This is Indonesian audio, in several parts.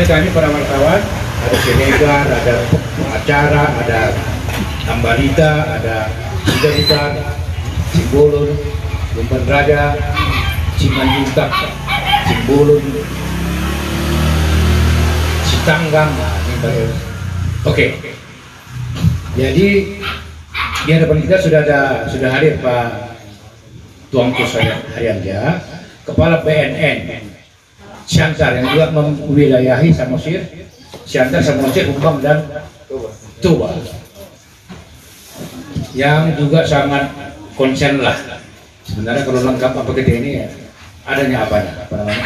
kami para wartawan, ada Senegal, ada pengacara, ada Ambalita, ada Cidarutan, Cimbolon, Lumban Raja, Cimanjuntak, Cimbolon, Citanggang. Oke. Jadi di hadapan kita sudah hadir Pak Tuanku Haryanja, Kepala BNN Siantar yang juga mewilayahi Samosir, Siantar, Samosir, Humbang dan Toba, yang juga sangat konsen lah. Sebenarnya kalau lengkap apa gede ini ya, adanya apa namanya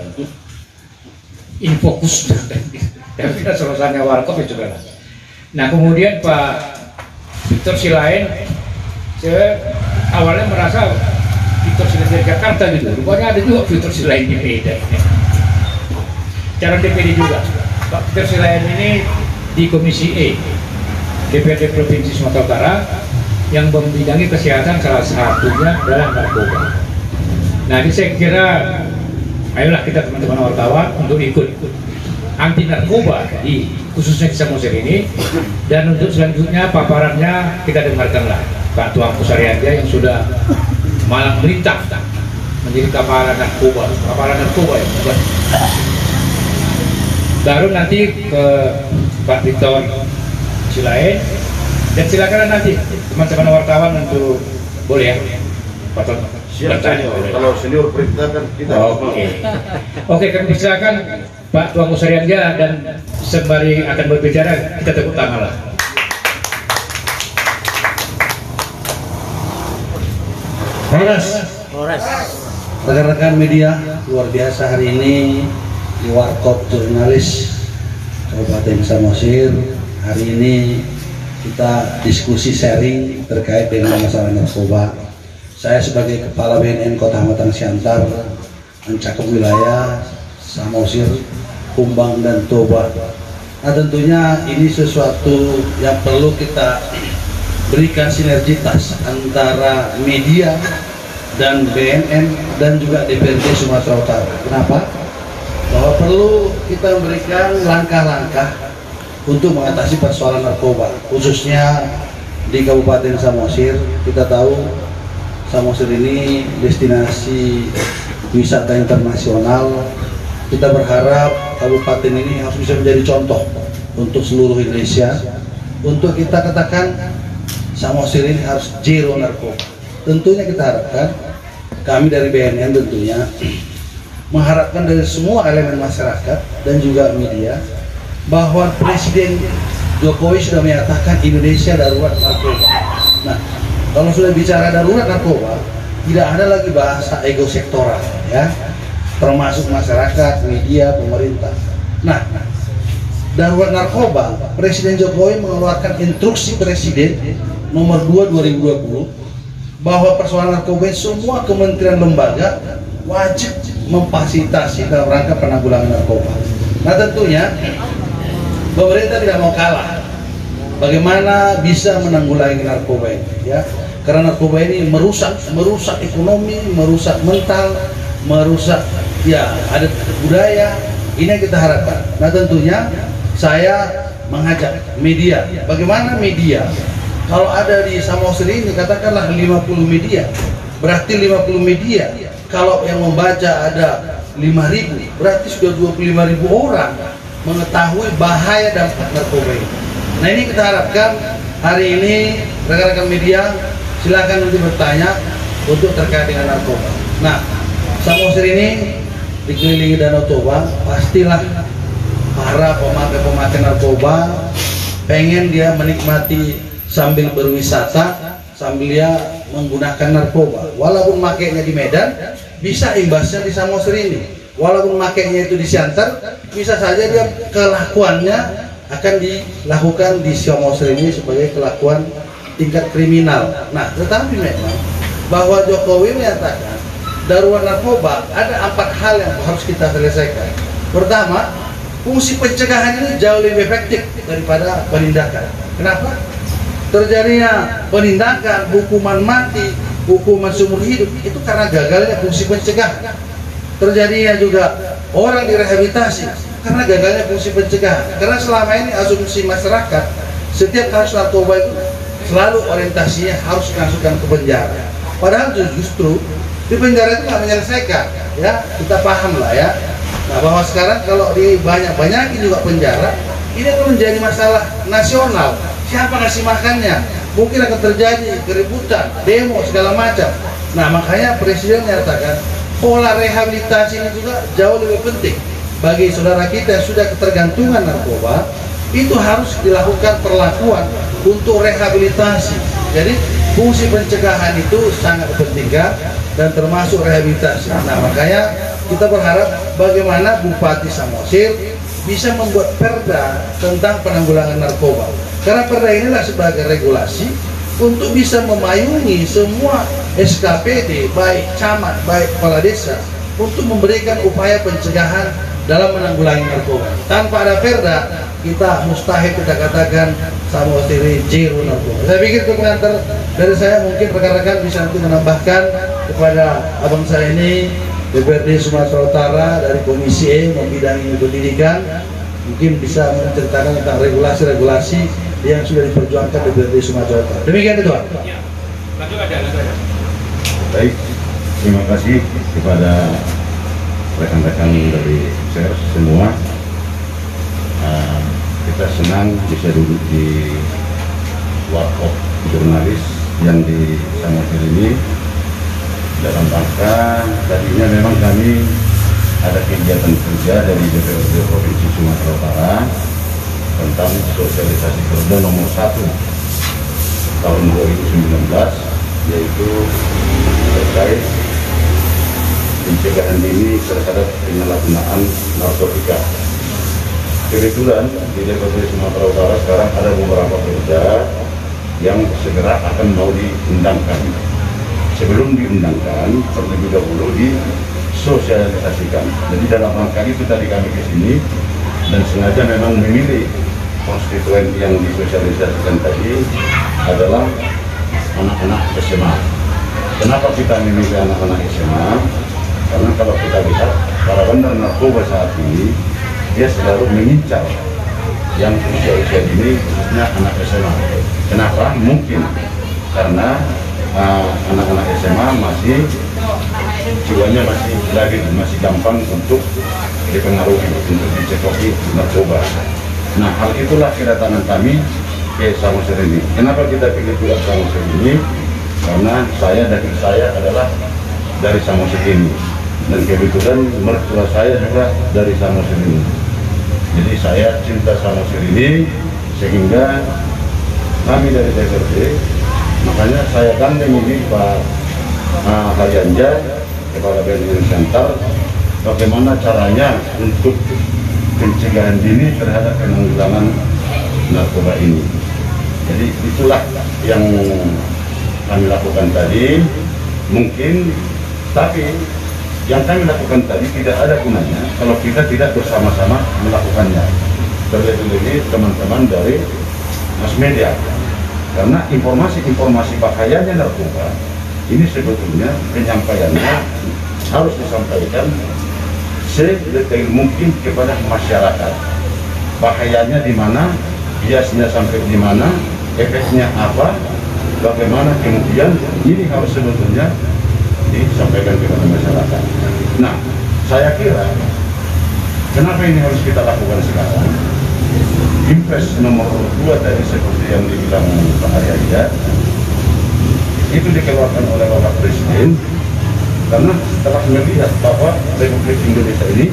infokus dan kita selesainya warkop ya juga lah. Nah kemudian Pak Victor Silain, saya awalnya merasa Victor Silain dari Jakarta gitu, rupanya ada juga Victor Silain di Medan. Calon DPD juga, Pak Victor Silain ini di Komisi E DPRD Provinsi Sumatera Utara yang membidangi kesehatan, salah satunya adalah narkoba. Nah ini saya kira, ayolah kita teman-teman wartawan untuk ikut anti narkoba di khususnya di Samosir ini, dan untuk selanjutnya paparannya kita dengarkanlah Pak Tuanku Haryanja yang sudah malang melintang menjadi kepala narkoba ya, bukan? Baru nanti ke Pak Victor Silain, dan silakan nanti teman-teman wartawan untuk boleh ya Pak Tuan bertanya. Kalau senior perintahkan kita. Oke, kami silakan Pak Tuanku Haryanja, dan sembari akan berbicara kita tepuk tangan lah. Polres. Rekan-rekan media, luar biasa hari ini di Warkop Jurnalis Kabupaten Samosir. Hari ini kita diskusi sharing terkait dengan masalah narkoba. Saya sebagai Kepala BNN Kota Hamatang Siantar mencakup wilayah Samosir, Humbang dan Toba. Nah tentunya ini sesuatu yang perlu kita berikan sinergitas antara media dan BNN dan juga DPRD Sumatera Utara. Kenapa? Bahwa perlu kita memberikan langkah-langkah untuk mengatasi persoalan narkoba, khususnya di Kabupaten Samosir. Kita tahu Samosir ini destinasi wisata internasional. Kita berharap kabupaten ini harus bisa menjadi contoh untuk seluruh Indonesia. Untuk kita katakan Samosir ini harus zero narkoba. Tentunya kita harapkan, kami dari BNN tentunya mengharapkan dari semua elemen masyarakat dan juga media, bahwa Presiden Jokowi sudah menyatakan Indonesia darurat narkoba. Nah, kalau sudah bicara darurat narkoba, tidak ada lagi bahasa ego sektoral, ya, termasuk masyarakat, media, pemerintah. Nah, darurat narkoba, Presiden Jokowi mengeluarkan instruksi Presiden nomor 2 2020 bahwa persoalan narkoba semua kementerian lembaga wajib memfasilitasi dalam rangka penanggulangan narkoba. Nah tentunya pemerintah tidak mau kalah. Bagaimana bisa menanggulangi narkoba ini, ya? Karena narkoba ini merusak ekonomi, merusak mental, merusak ya adat budaya. Ini yang kita harapkan. Nah tentunya saya mengajak media. Bagaimana media? Kalau ada di Samosir ini katakanlah 50 media, berarti 50 media. Kalau yang membaca ada 5.000, berarti sudah 25.000 orang mengetahui bahaya dampak narkoba ini. Nah ini kita harapkan hari ini rekan-rekan media silakan nanti bertanya untuk terkait dengan narkoba. Nah Samosir ini dikelilingi Danau Toba, pastilah para pemakai narkoba pengen dia menikmati sambil berwisata, sambil dia menggunakan narkoba. Walaupun makainya di Medan, bisa imbasnya di Samosir ini. Walaupun makainya itu di Siantar, bisa saja dia kelakuannya akan dilakukan di Samosir ini sebagai kelakuan tingkat kriminal. Nah, tetapi memang bahwa Jokowi menyatakan darurat narkoba, ada 4 hal yang harus kita selesaikan. Pertama, fungsi pencegahan ini jauh lebih efektif daripada penindakan. Kenapa? Terjadinya penindakan, hukuman mati, hukuman seumur hidup itu karena gagalnya fungsi pencegahan. Terjadinya juga orang direhabilitasi karena gagalnya fungsi pencegahan. Karena selama ini asumsi masyarakat setiap kasus narkoba itu selalu orientasinya harus dimasukkan ke penjara. Padahal justru di penjara itu nggak menyelesaikan, ya kita paham lah ya. Nah, bahwa sekarang kalau di banyakin juga penjara, ini akan menjadi masalah nasional. Siapa ngasih makannya? Mungkin akan terjadi keributan, demo segala macam. Nah, makanya Presiden menyatakan pola rehabilitasi ini juga jauh lebih penting bagi saudara kita yang sudah ketergantungan narkoba. Itu harus dilakukan perlakuan untuk rehabilitasi. Jadi fungsi pencegahan itu sangat dipentingkan dan termasuk rehabilitasi. Nah, makanya kita berharap bagaimana Bupati Samosir bisa membuat perda tentang penanggulangan narkoba. Karena perda inilah sebagai regulasi untuk bisa memayungi semua SKPD, baik camat, baik kepala desa, untuk memberikan upaya pencegahan dalam menanggulangi narkoba. Tanpa ada perda, kita mustahil kita katakan Samosir zero narkoba. Saya pikir itu pengantar dari saya, mungkin rekan-rekan bisa nanti menambahkan kepada abang saya ini, DPRD Sumatera Utara dari Komisi E membidangi pendidikan, mungkin bisa menceritakan tentang regulasi-regulasi yang sudah diperjuangkan DPRD Sumatera Utara. Demikian itu, Pak. Ya. Lanjut ada. Baik, terima kasih kepada rekan-rekan dari SER semua. Kita senang bisa duduk di warkop jurnalis yang di Samosir ini dalam rangka tadinya memang kami ada kegiatan kerja dari DPRD Provinsi Sumatera Utara tentang sosialisasi perda nomor 1 tahun 2019, yaitu terkait pencegahan dini terhadap penyalahgunaan narkotika. Kebetulan di DPRD Sumatera Utara sekarang ada beberapa perda yang segera akan mau diundangkan. Sebelum diundangkan, terlebih dahulu disosialisasikan. Jadi dalam rangka itu tadi kami ke sini dan sengaja memang memilih konstituen yang disosialisasikan tadi adalah anak-anak SMA. Kenapa kita memilih anak-anak SMA? Karena kalau kita lihat para bandar narkoba saat ini, dia selalu mengincar yang usia-usia dini, khususnya anak SMA. Kenapa? Mungkin karena anak-anak SMA masih jiwanya masih gampang untuk dipengaruhi, untuk dicekoki narkoba. Nah, hal itulah kedatangan kami ke Samosir ini. Kenapa kita pilih juga Samosir ini? Karena daging saya adalah dari Samosir ini, dan kebetulan mertua saya juga dari Samosir ini. Jadi saya cinta Samosir ini sehingga kami dari DPRD, makanya saya gandeng ini Pak Hayanja, Kepala BNN Center, bagaimana caranya untuk pencegahan dini terhadap penanggulangan narkoba ini. Jadi itulah yang kami lakukan tadi. Mungkin, tapi yang kami lakukan tadi tidak ada gunanya kalau kita tidak bersama-sama melakukannya. Terlebih-lebih teman-teman dari mass media. Karena informasi-informasi bahayanya narkoba ini sebetulnya penyampaiannya harus disampaikan sedetail mungkin kepada masyarakat. Bahayanya di mana, biasnya sampai di mana, efeknya apa, bagaimana kemudian ini harus sebetulnya disampaikan kepada masyarakat. Nah, saya kira kenapa ini harus kita lakukan sekarang? Impres nomor 2 tadi seperti yang dibilang Pak Hayanja itu dikeluarkan oleh Bapak Presiden karena setelah melihat bahwa Republik Indonesia ini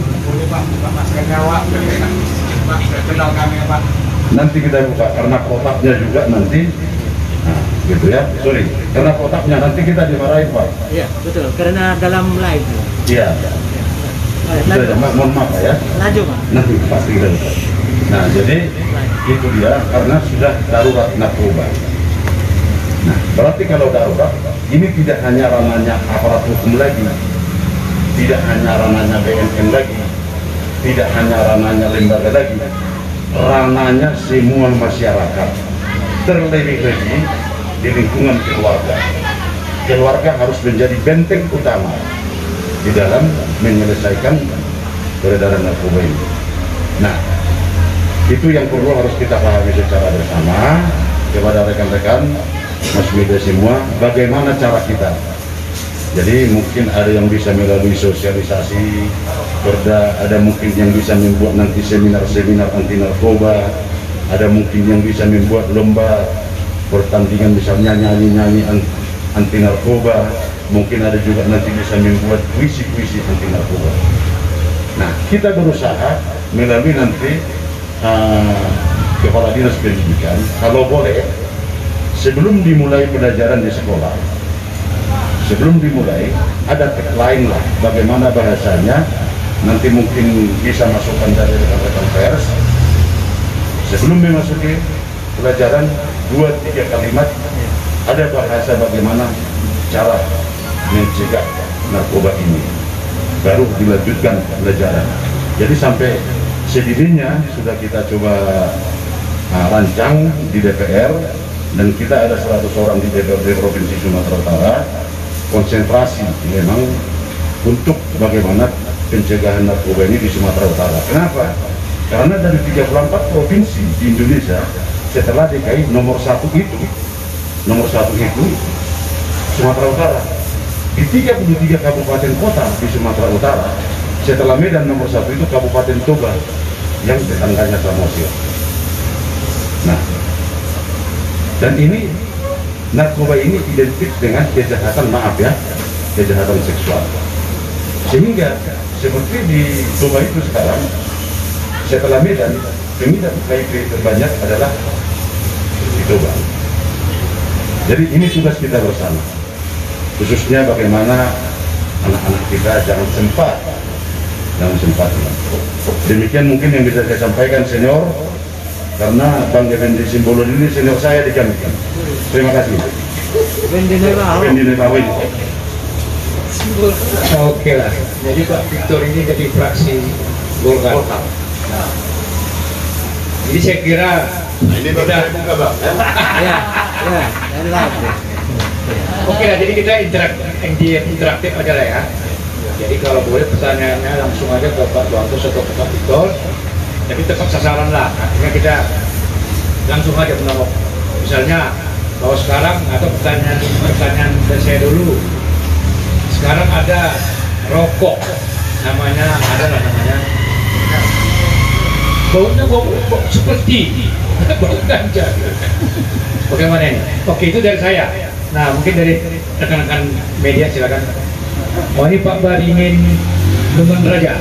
nanti kita buka karena kotaknya juga nanti gitu ya, sorry, karena kotaknya nanti kita dimarahin Pak. Iya betul, karena dalam live. Iya. Mohon maaf ya. Lanjut Pak. Nanti pasti kita buka. Nah jadi itu dia karena sudah darurat narkoba. Nah berarti kalau darurat ini tidak hanya ranahnya aparat hukum lagi, tidak hanya ranahnya BNN lagi, tidak hanya ranahnya lembaga lagi, ranahnya semua masyarakat. Terlebih-lebih di lingkungan keluarga. Keluarga harus menjadi benteng utama di dalam menyelesaikan peredaran narkoba ini. Nah, itu yang perlu harus kita pahami secara bersama kepada rekan-rekan mas media semua, bagaimana cara kita. Jadi mungkin ada yang bisa melalui sosialisasi perda, ada mungkin yang bisa membuat nanti seminar-seminar anti narkoba, ada mungkin yang bisa membuat lomba pertandingan misalnya nyanyi-nyanyi anti narkoba, mungkin ada juga nanti bisa membuat puisi-puisi anti narkoba. Nah, kita berusaha melalui nanti Kepala Dinas Pendidikan, kalau boleh sebelum dimulai pelajaran di sekolah, sebelum dimulai ada tagline lah, bagaimana bahasanya, nanti mungkin bisa masukkan dari rekan-rekan pers. Sebelum memasuki pelajaran 2-3 kalimat ada bahasa bagaimana cara mencegah narkoba ini, baru dilanjutkan pelajaran. Jadi sampai sedininya sudah kita coba rancang di DPR, dan kita ada 100 orang di DPRD Provinsi Sumatera Utara konsentrasi memang untuk bagaimana pencegahan narkoba ini di Sumatera Utara. Kenapa? Karena dari 34 provinsi di Indonesia, setelah DKI nomor satu itu Sumatera Utara. Di 33 kabupaten kota di Sumatera Utara, setelah Medan nomor satu itu Kabupaten Toba yang tetangganya Samosir. Nah, dan ini narkoba ini identik dengan kejahatan, maaf ya, kejahatan seksual. Sehingga seperti di Toba itu sekarang, setelah Medan, pengidap HIV terbanyak adalah di Toba. Jadi ini tugas kita bersama, khususnya bagaimana anak-anak kita jangan sempat. Demikian mungkin yang bisa saya sampaikan, senior, karena Bang Effendi Simbolon ini senior saya di kami. Terima kasih. Oke lah. Jadi Pak Victor ini jadi fraksi Golkar. Jadi saya kira Ini sudah buka Bang. Ya, oke lah. Jadi kita interaktif aja lah ya. Jadi kalau boleh pertanyaannya langsung aja ke Pak Tuantos atau ke Pak Victor, tapi tepat sasaran lah. Artinya kita langsung aja menangkap. Misalnya bahwa sekarang atau pertanyaan dari saya dulu, sekarang ada rokok namanya baunya bau seperti bau ganja. Bagaimana ini? Oke, itu dari saya. Nah, mungkin dari rekan-rekan media silakan. Oh, ini Pak Baringin Luman Raja.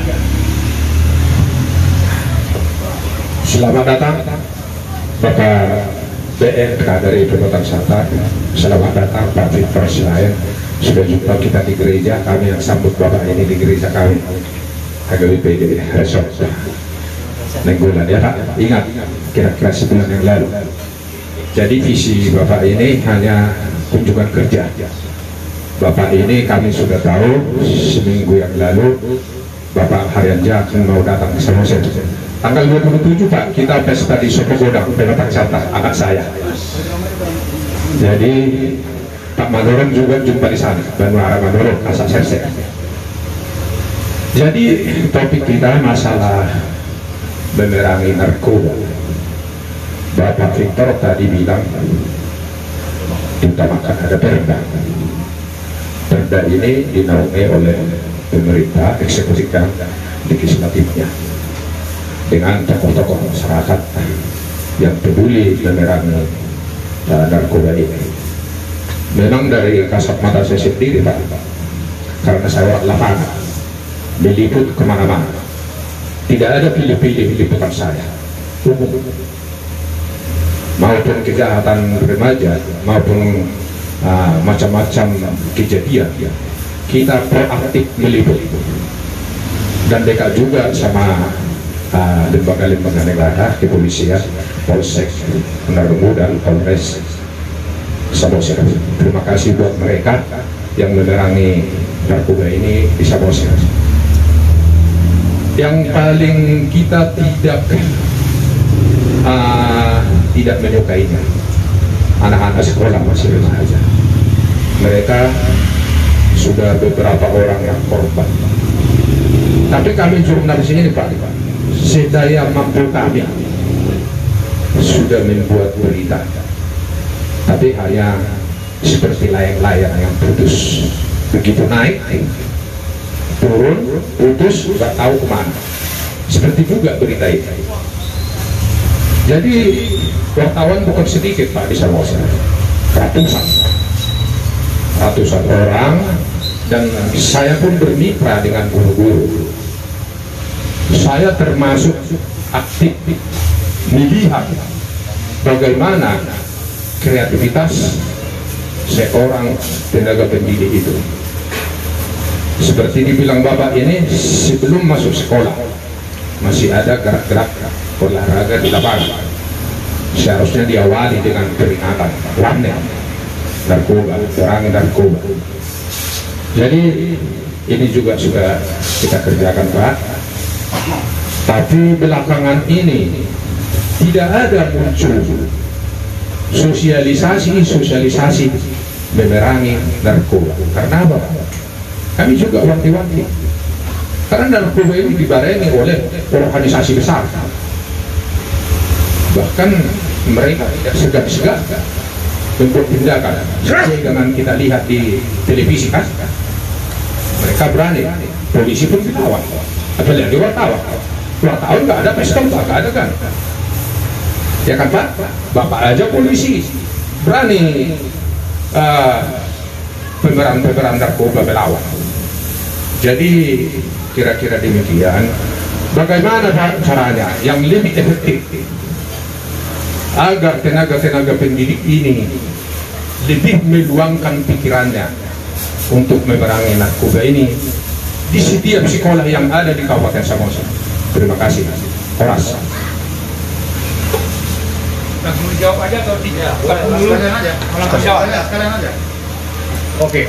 Selamat datang Bapak BNK dari Perbuatan Sata. Selamat datang Pak Victor Silain. Sudah jumpa kita di gereja, kami yang sambut Bapak ini di gereja kami HGWP Resort Nenggolan ya Pak. Ingat, kira-kira sebulan yang lalu. Jadi visi Bapak ini hanya kunjungan kerja. Bapak ini kami sudah tahu seminggu yang lalu Bapak Haryanja mau datang ke Samosir. Tanggal 27 Pak, kita pesta di Soko Godang, Perbuatan Sata, anak saya. Jadi Pak Manurung juga jumpa di sana, Banuara Manurung, Kasat Serse. Jadi topik kita masalah memerangi narkoba. Bapak Victor tadi bilang diutamakan ada perda. Perda ini dinaungi oleh pemerintah, eksekutifkan legislatifnya dengan tokoh-tokoh masyarakat yang peduli memerangi narkoba ini. Memang dari kasat mata saya sendiri Pak, karena saya orang lapangan, diliput kemana-mana, tidak ada pilih-pilih liputan saya, umum, maupun kejahatan remaja, maupun macam-macam kejadian, kita proaktif meliput, dan dekat juga sama lembaga-lembaga negara, kepolisian, Polsek, Menarungu, dan Polres Samosir. Terima kasih buat mereka yang menerangi narkoba ini di Samosir. Yang paling kita tidak menyukainya, anak-anak sekolah masih remaja. Mereka sudah beberapa orang yang korban. Tapi kami jurnalis ini Pak, sedaya mampu kami sudah membuat berita, tapi hanya seperti layang-layang yang putus, begitu naik turun putus, nggak tahu kemana. Seperti juga berita itu. Jadi wartawan bukan sedikit Pak di Samosir, ratusan orang, dan saya pun bermitra dengan guru-guru. Saya termasuk aktif melihat bagaimana kreativitas seorang tenaga pendidik itu. Seperti dibilang Bapak ini, sebelum masuk sekolah masih ada gerak-gerak olahraga di lapangan. Seharusnya diawali dengan peringatan warning narkoba, perangi narkoba. Jadi ini juga sudah kita kerjakan Pak. Tapi belakangan ini tidak ada muncul sosialisasi memerangi narkoba. Karena apa? Kami juga wanti-wanti. Karena narkoba ini dibarengi oleh organisasi besar. Bahkan mereka tidak segan-segan membuat tindakan. Seperti dengan kita lihat di televisi kan, mereka berani. Polisi pun ditawan. Apalagi wartawan. Wartawan nggak ada pesta, nggak ada kan? Ya kan Pak? Bapak aja polisi berani pemeran narkoba melawan. Jadi kira-kira demikian. Bagaimana caranya yang lebih efektif agar tenaga-tenaga pendidik ini lebih meluangkan pikirannya untuk memerangi narkoba ini di setiap sekolah yang ada di Kabupaten Samosir. Terima kasih. Horas. Langsung dijawab aja atau tidak? Sekalian aja. Langsung jawab. Sekalian aja. Oke.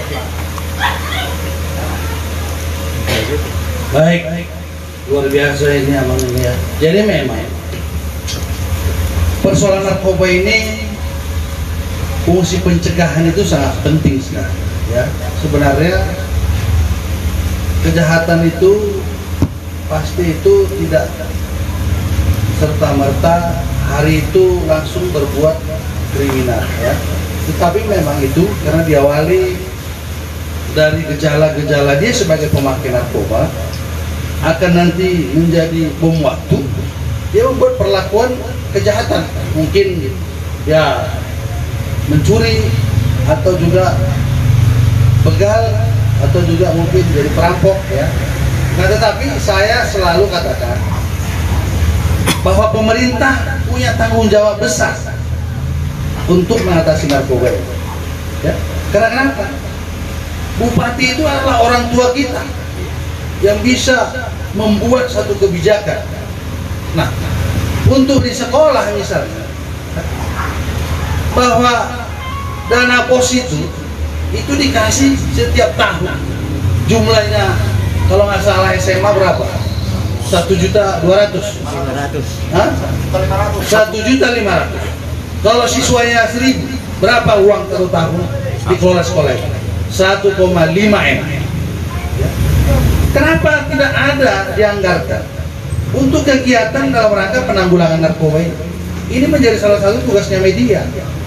Baik, luar biasa ini Aman ini ya. Jadi memang persoalan narkoba ini fungsi pencegahan itu sangat penting sekali ya. Sebenarnya kejahatan itu pasti itu tidak serta-merta hari itu langsung berbuat kriminal ya. Tetapi memang itu karena diawali dari gejala-gejala dia sebagai pemakai narkoba akan nanti menjadi bom waktu, dia membuat perlakuan kejahatan, mungkin ya mencuri atau juga begal atau juga mungkin jadi perampok ya. Nah tetapi saya selalu katakan bahwa pemerintah punya tanggung jawab besar untuk mengatasi narkoba ya. Karena kenapa? Bupati itu adalah orang tua kita yang bisa membuat satu kebijakan. Nah, untuk di sekolah misalnya, bahwa dana pos itu dikasih setiap tahun. Jumlahnya kalau nggak salah SMA berapa? 1.200.000. 1.500.000. Kalau siswanya 1.000, berapa uang per tahun dikelola sekolah itu? 1,5 M. Kenapa tidak ada dianggarkan untuk kegiatan dalam rangka penanggulangan narkoba ini? Ini menjadi salah satu tugasnya media.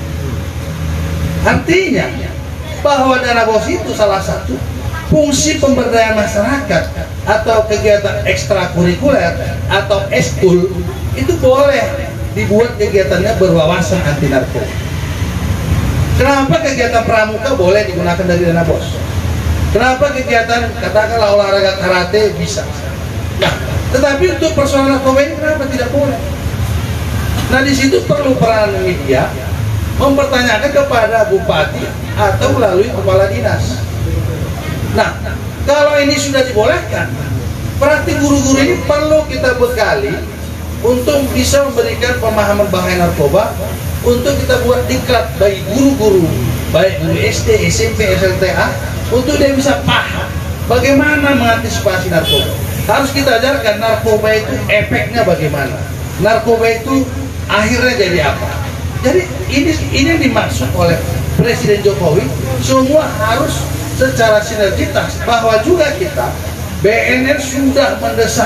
Artinya bahwa dana bos itu salah satu fungsi pemberdayaan masyarakat atau kegiatan ekstrakurikuler atau ekskul itu boleh dibuat kegiatannya berwawasan anti narkoba. Kenapa kegiatan pramuka boleh digunakan dari dana bos? Kenapa kegiatan katakanlah olahraga karate bisa? Nah, tetapi untuk persoalan narkoba ini kenapa tidak boleh? Nah di situ perlu peran media mempertanyakan kepada bupati atau melalui kepala dinas. Nah, kalau ini sudah dibolehkan, berarti guru-guru ini perlu kita bekali untuk bisa memberikan pemahaman bahaya narkoba, untuk kita buat diklat bagi guru-guru, baik guru SD, SMP, SLTA, untuk dia bisa paham bagaimana mengantisipasi narkoba. Harus kita ajarkan narkoba itu efeknya bagaimana, narkoba itu akhirnya jadi apa. Jadi ini yang dimaksud oleh Presiden Jokowi, semua harus secara sinergitas, bahwa juga kita BNN sudah mendesak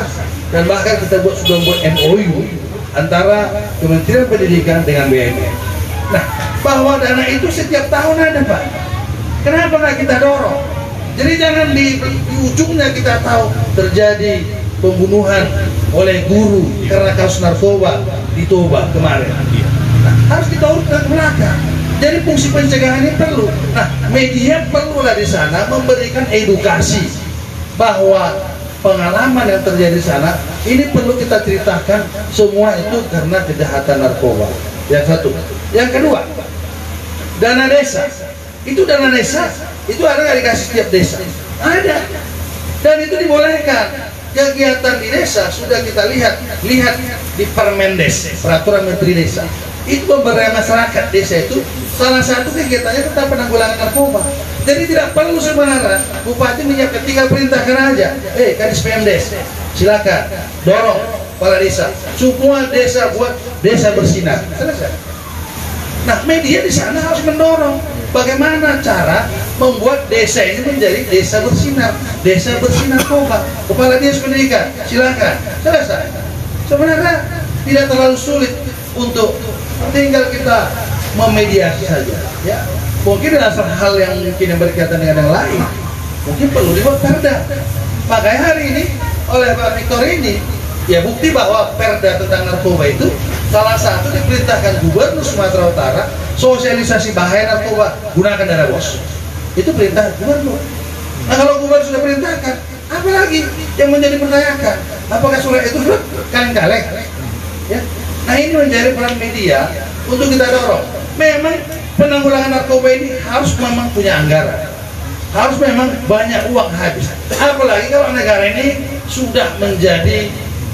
dan bahkan kita sudah buat MOU antara Kementerian Pendidikan dengan BNN. Nah, bahwa dana itu setiap tahun ada, Pak. Kenapa nggak kita dorong? Jadi jangan di ujungnya kita tahu terjadi pembunuhan oleh guru karena kasus narkoba di Toba kemarin. Nah, harus kita urutkan ke belakang. Jadi fungsi pencegahan ini perlu. Nah, media perlulah di sana memberikan edukasi bahwa pengalaman yang terjadi di sana ini perlu kita ceritakan semua itu karena kejahatan narkoba. Yang satu. Yang kedua, dana desa. Itu dana desa itu ada nggak dikasih setiap desa? Ada. Dan itu dibolehkan. Kegiatan di desa sudah kita lihat di Permendes, Peraturan Menteri Desa. Itu pemberdayaan masyarakat desa itu salah satu kegiatannya tentang penanggulangan narkoba. Jadi tidak perlu sebenarnya bupati menyiapkan, tinggal perintahkan aja, Kadis Pemdes, silakan dorong kepala desa, semua desa buat desa bersinar, selesai. Nah, media di sana harus mendorong bagaimana cara membuat desa ini menjadi desa bersinar narkoba. Kepala Dinas Pendidikan, silakan, selesai. Sebenarnya tidak terlalu sulit untuk tinggal kita memediasi saja, ya. Mungkin ada hal yang mungkin yang berkaitan dengan yang lain, mungkin perlu dibuat perda. Makanya hari ini oleh Pak Victor ini, ya bukti bahwa perda tentang narkoba itu salah satu diperintahkan Gubernur Sumatera Utara sosialisasi bahaya narkoba, gunakan dana BOS. Itu perintah Gubernur. Nah, kalau Gubernur sudah perintahkan, apa lagi yang menjadi pertanyakan? Apakah surat itu kaleng-kaleng? Ya. Nah, ini menjadi peran media untuk kita dorong. Memang penanggulangan narkoba ini harus memang punya anggaran, harus memang banyak uang habis. Apalagi kalau negara ini sudah menjadi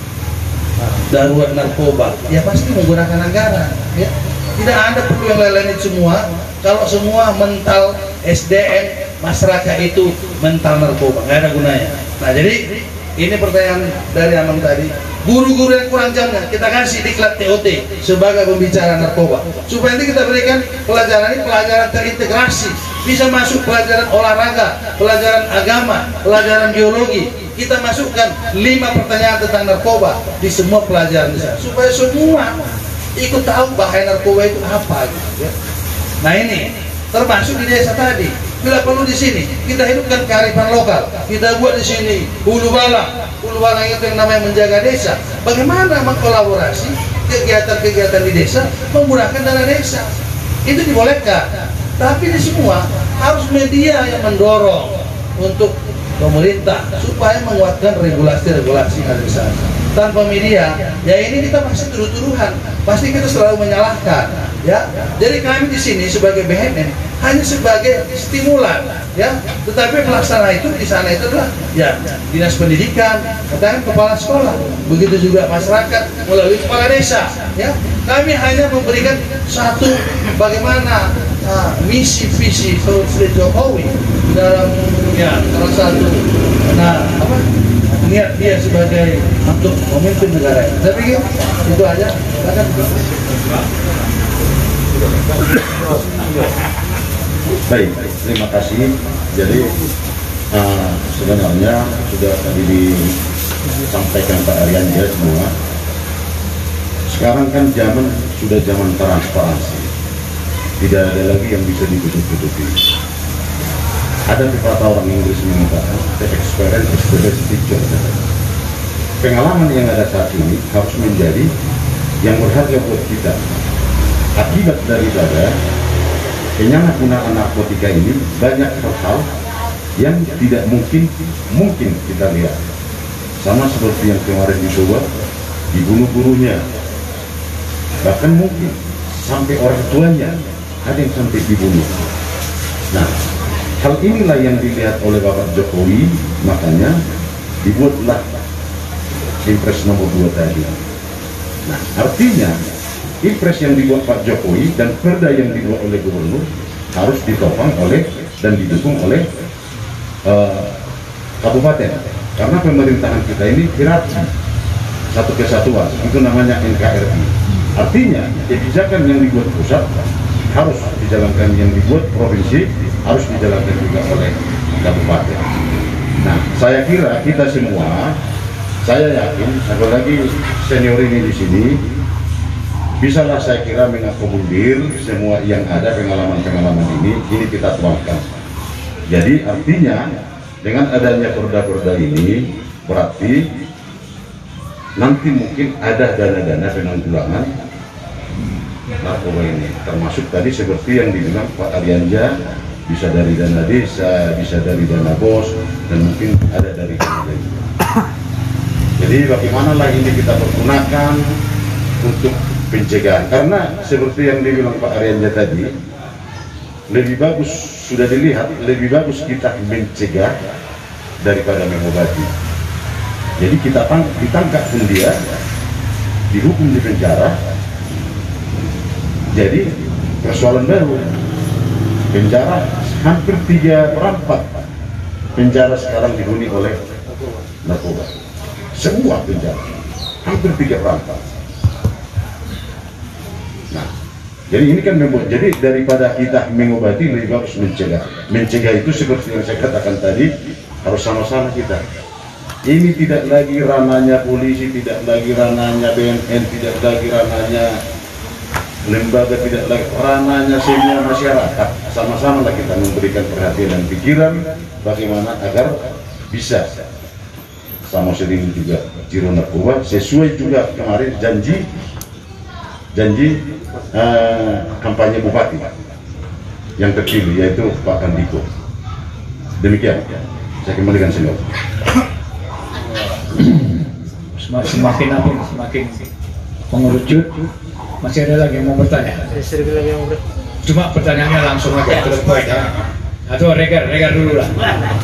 darurat narkoba, ya pasti menggunakan anggaran, ya. Tidak ada perlu yang lain-lain semua. Kalau semua mental SDM masyarakat itu mental narkoba, nggak ada gunanya. Nah, jadi ini pertanyaan dari Amang tadi. Guru-guru yang kurang jamnya kita kasih diklat TOT sebagai pembicara narkoba, supaya nanti kita berikan pelajaran ini pelajaran terintegrasi, bisa masuk pelajaran olahraga, pelajaran agama, pelajaran biologi. Kita masukkan 5 pertanyaan tentang narkoba di semua pelajaran supaya semua ikut tahu bahaya narkoba itu apa, gitu, ya. Nah, ini termasuk di desa tadi. Bila perlu di sini kita hidupkan kearifan lokal, kita buat di sini hulu balang itu yang namanya menjaga desa. Bagaimana mengkolaborasi kegiatan-kegiatan di desa menggunakan dana desa, itu dibolehkan. Tapi ini semua harus media yang mendorong untuk pemerintah supaya menguatkan regulasi-regulasi yang ada di sana. Tanpa media, ya ini kita pasti tuduh-tuduhan, pasti kita selalu menyalahkan, ya. Jadi kami di sini sebagai BNN hanya sebagai stimulan, ya. Tetapi pelaksana itu di sana itu adalah, ya, dinas pendidikan, katakan kepala sekolah, begitu juga masyarakat melalui kepala desa, ya. Kami hanya memberikan satu bagaimana misi visi Presiden Jokowi dalam, ya, salah satu, niat dia sebagai untuk memimpin negara ini. Saya pikir itu aja. Baik, terima kasih. Jadi sebenarnya sudah tadi disampaikan Pak Aryan ya semua. Sekarang kan sudah zaman transparansi. Tidak ada lagi yang bisa ditutup-tutupi. Ada pepatah orang Inggris mengatakan the experience is the best teacher. Pengalaman yang ada saat ini harus menjadi yang berharga buat kita. Akibat daripada penyalahgunaan narkotika ini banyak hal-hal yang tidak mungkin kita lihat. Sama seperti yang kemarin dicoba dibunuh gurunya, bahkan mungkin sampai orang tuanya ada yang sampai dibunuh. Nah, hal inilah yang dilihat oleh Bapak Jokowi, makanya dibuatlah Impres nomor 2 tadi. Nah, artinya Impres yang dibuat Pak Jokowi dan perda yang dibuat oleh Gubernur harus ditopang oleh dan didukung oleh kabupaten. Karena pemerintahan kita ini hierarki, satu kesatuan, itu namanya NKRI. Artinya kebijakan yang dibuat pusat harus dijalankan, yang dibuat provinsi harus dijalankan juga oleh kabupaten. Nah, saya kira kita semua saya yakin, apalagi senior ini di sini, bisalah saya kira mengakomodir semua yang ada pengalaman-pengalaman ini kita tuangkan. Jadi artinya dengan adanya perda-perda ini berarti nanti mungkin ada dana-dana penanggulangan narkoba ini, termasuk tadi seperti yang dibilang Pak Arianja, bisa dari dana desa, bisa dari dana bos, dan mungkin ada dari dana lain. Jadi bagaimanalah ini kita pergunakan untuk pencegahan, karena seperti yang dibilang Pak Arianja tadi, lebih bagus, sudah dilihat, lebih bagus kita mencegah daripada mengobati. Jadi kita ditangkap pun dia, dihukum di penjara, jadi persoalan baru. Penjara hampir 3/4 penjara sekarang dihuni oleh narkoba. Semua penjara hampir 3/4. Nah, jadi ini kan membuat, jadi daripada kita mengobati lebih bagus mencegah. Mencegah itu seperti yang saya katakan tadi, harus sama-sama kita. Ini tidak lagi ranahnya polisi, tidak lagi ranahnya BNN, tidak lagi ranahnya lembaga, tidak lagi ranahnya semua masyarakat. Sama-sama lah kita memberikan perhatian dan pikiran bagaimana agar bisa Samosir ini juga zero narkoba, sesuai juga kemarin janji kampanye bupati yang terpilih, yaitu Pak Andiko. Demikian, saya kembalikan senior. Semakin mengerucut. Masih ada lagi yang mau bertanya? Cuma pertanyaannya langsung aja, terus poin ya. Atau regar dulu lah.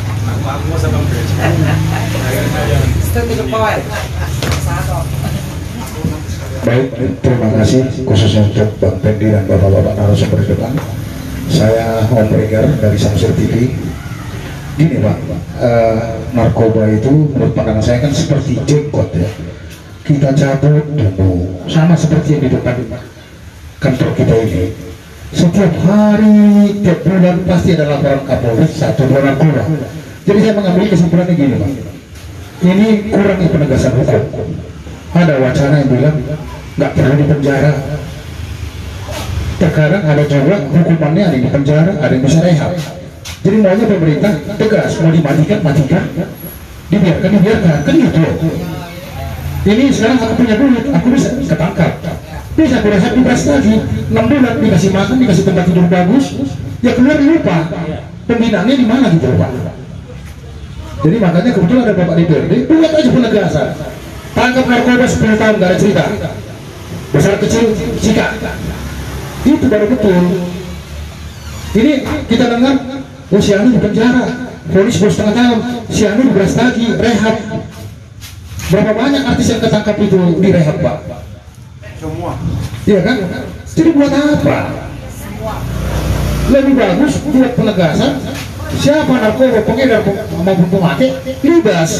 Baik, terima kasih khususnya untuk Bang Pendi dan bapak-bapak narasumber depan. Saya Om Regar dari Samsur TV. Gini Pak, narkoba itu menurut pandangan saya kan seperti jenggot ya. Kita cabut dulu, sama seperti yang di depan kantor kita ini. Setiap hari, tiap bulan pasti ada laporan Kapolres 1 bulan narkoba. Jadi saya mengambil kesimpulannya gini Pak, ini kurangnya penegasan hukum. Ada wacana yang bilang nggak perlu di penjara. Terkadang ada juga hukumannya, ada yang di penjara, ada yang bisa rehab. Jadi maunya pemerintah tegas, mau dimatikan, dibiarkan, kan gitu. Ini sekarang aku punya duit, aku bisa ketangkap, bisa aku rehab, dibahas lagi 6 bulan, dikasih makan, dikasih tempat tidur bagus, ya keluar lupa pembinaannya di mana gitu Pak. Jadi makanya kebetulan ada Bapak DPRD, buat aja penegasan, tangkap narkoba 10 tahun gak ada cerita, besar kecil sikat, itu baru betul. Ini kita dengar, oh si Anu di penjara, polis 2,5 tahun, si Anu dibahas lagi, rehab. Berapa banyak artis yang ketangkap itu direhab Pak? Semua. Iya kan? Jadi buat apa? Lebih bagus buat penegasan. Siapa narkoba, pengedar maupun pemakai, bebas.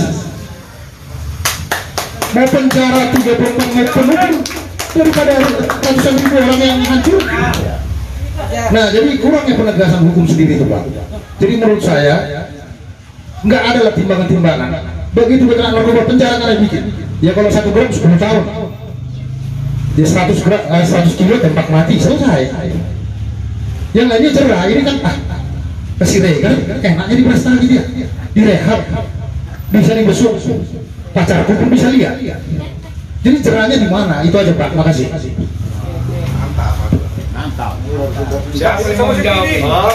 Mau penjara 34 penuh daripada ratusan ribu orang yang hancur. Nah, jadi kurangnya penegasan hukum sendiri itu Pak. Jadi menurut saya nggak ada lah timbangan-timbangan. Begitu kena narkoba penjara kan yang bikin. Ya kalau 1 gram 10 tahun. Ya 100 kilo tempat mati, selesai. Yang lainnya cerah, ini kan kasih regar, enaknya dibahas lagi dia. Direhab, bisa dibesuk, pacarku pun bisa lihat. Jadi cerahnya di mana? Itu aja Pak, makasih. Mantap. Siapa yang mau menjawab?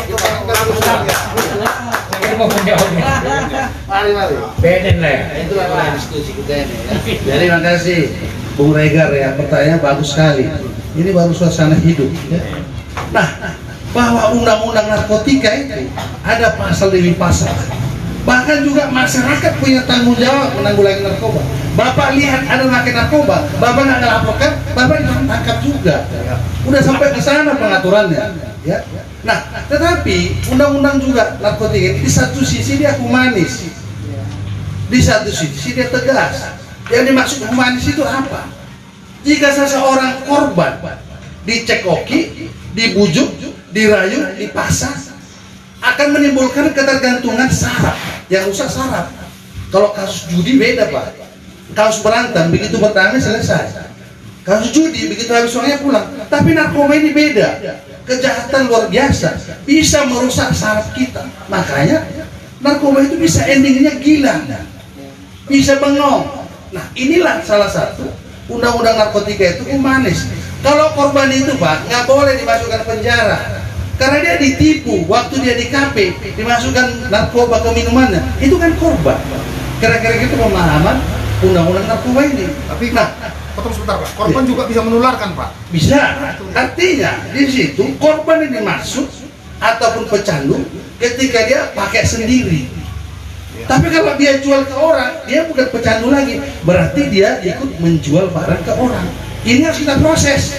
Mau menjawabnya? Mari. Benen lah ya. Itulah diskusi kita ini ya. Jadi makasih Bung Regar ya, pertanyaan bagus sekali. Ini baru suasana hidup ya. Nah, bahwa undang-undang narkotika itu ada pasal demi pasal. Bahkan juga masyarakat punya tanggung jawab menanggulangi narkoba. Bapak lihat ada pakai narkoba, Bapak nggak ngelaporkan, Bapak ditangkap juga. Udah sampai ke sana pengaturannya ya. Nah, tetapi undang-undang juga narkotika di satu sisi dia humanis, di satu sisi dia tegas. Yang dimaksud humanis itu apa? Jika seseorang korban dicekoki, dibujuk, dirayu, dipaksa, akan menimbulkan ketergantungan saraf, yang rusak saraf. Kalau kasus judi beda Pak. kasus berantam begitu bertanggung selesai. Kasus judi begitu habis uangnya pulang. Tapi narkoba ini beda, kejahatan luar biasa, bisa merusak saraf kita. Makanya narkoba itu bisa endingnya gila, bisa bengong. Nah inilah salah satu undang-undang narkotika itu humanis. Kalau korban itu Pak nggak boleh dimasukkan penjara karena dia ditipu waktu dia di kafe dimasukkan narkoba ke minumannya, itu kan korban. Kira-kira gitu pemahaman undang-undang narkoba ini. Tapi potong sebentar Pak, korban juga bisa menularkan Pak? Bisa, artinya di situ korban yang dimaksud ataupun pecandu ketika dia pakai sendiri. Tapi kalau dia jual ke orang, dia bukan pecandu lagi, berarti dia ikut menjual barang ke orang. Ini harus kita proses.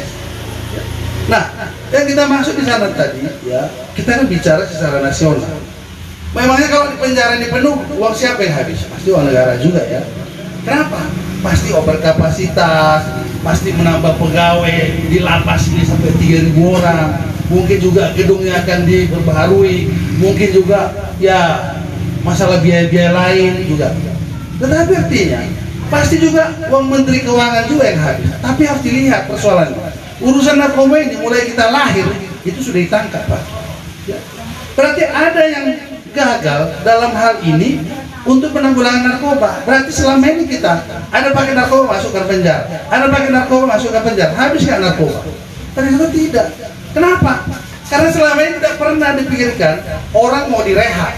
Nah, yang kita masuk di sana tadi, ya kita kan bicara secara nasional. Memangnya kalau di penjara ini penuh, uang siapa yang habis? Pasti uang negara juga ya. Kenapa? Pasti overkapasitas, pasti menambah pegawai di lapas ini sampai 3.000 orang. Mungkin juga gedungnya akan diperbaharui, mungkin juga ya masalah biaya-biaya lain juga. Tetapi artinya pasti juga uang Menteri Keuangan juga yang habis. Tapi harus dilihat persoalannya. Urusan narkoba ini mulai kita lahir itu sudah ditangkap Pak. Ya. Berarti ada yang gagal dalam hal ini untuk penanggulangan narkoba. Berarti selama ini kita ada pakai narkoba masukkan penjara, ada pakai narkoba masukkan penjara, habis nggak narkoba? Ternyata tidak. Kenapa? Karena selama ini tidak pernah dipikirkan orang mau direhab.